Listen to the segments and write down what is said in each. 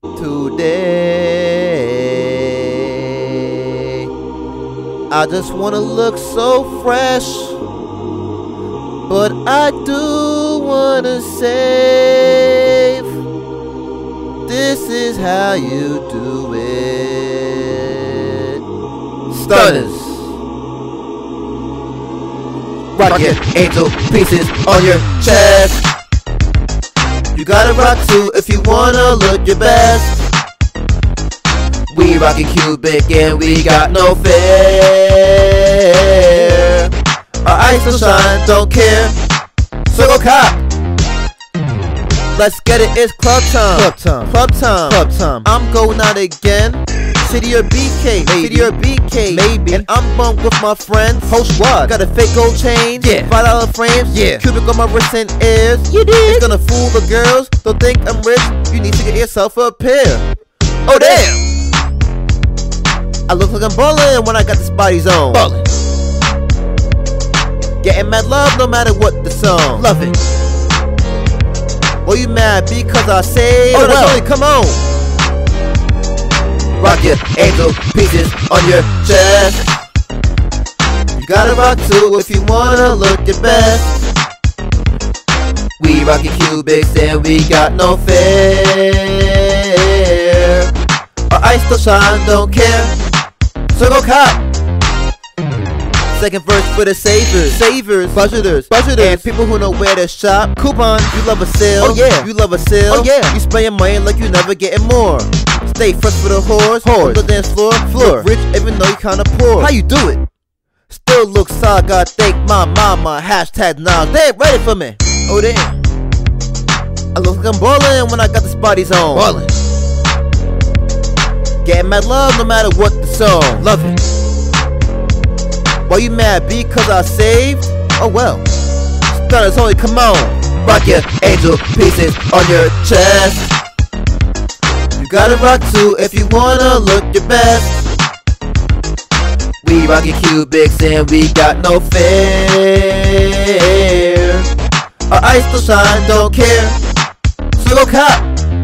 today. I just wanna look so fresh, but I do wanna save. This is how you do it. Stunners. Rock your angel pieces on your chest. You gotta rock too if you wanna look your best. We rockin' cubic and we got no fear. Our eyes will shine, don't care. So go cop. Let's get it, it's club time. Club time. Club time. Club time. I'm going out again. City or BK, maybe. City or BK, maybe. And I'm bumped with my friends. Whole squad. Got a fake gold chain, yeah. $5 frames, yeah. Cubic on my wrists and ears. You did. It's gonna fool the girls. Don't think I'm rich. You need to get yourself a pair. Oh damn! I look like I'm ballin' when I got this body zone. Ballin'. Getting mad love no matter what the song. Love it. Well, you mad because I say, oh well, only, come on. Rock your angel pieces on your chest. You gotta rock too if you wanna look your best. We rockin' cubics and we got no fear. Our eyes still shine, don't care. So go cop. Second verse for the savers, budgeters, and people who know where to shop. Coupon, you love a sale, oh yeah, you love a sale, oh yeah. You spend your money like you never getting more. Stay fresh for the whores, on the dance floor, look rich even though you kinda poor. How you do it? Still look solid, gotta thank my mama. Hashtag Nas, they ain't ready for me. Oh damn. I look like I'm ballin' when I got this bodies on. Ballin'. Getting mad love no matter what the song. Love it. Why you mad? Because I saved? Oh well. Stunners only, come on. Rock your angel pieces on your chest. You gotta rock too if you wanna look your best. We rockin' cubics and we got no fear. Our eyes still shine, don't care. So go cop.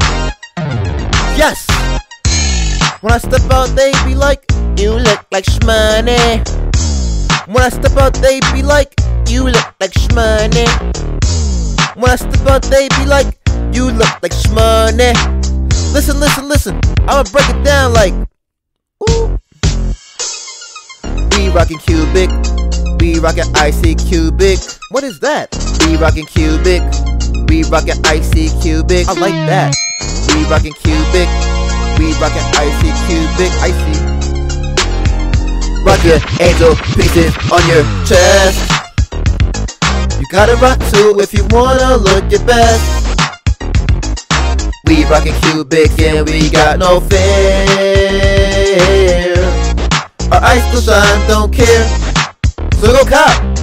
Yes. When I step out, they be like, you look like shmoney. When I step out, they be like, you look like shmoney. When I step out, they be like, you look like shmoney. Listen, listen, listen. I'ma break it down like, ooh. We rockin' cubic. We rockin' icy cubic. What is that? We rockin' cubic. We rockin' icy cubic. I like that. We rockin' cubic. We rockin' icy cubic, icy. Rock your angel pieces on your chest. You gotta rock too if you wanna look your best. We rockin' cubic and we got no fear. Our eyes still shine, don't care. So go cop.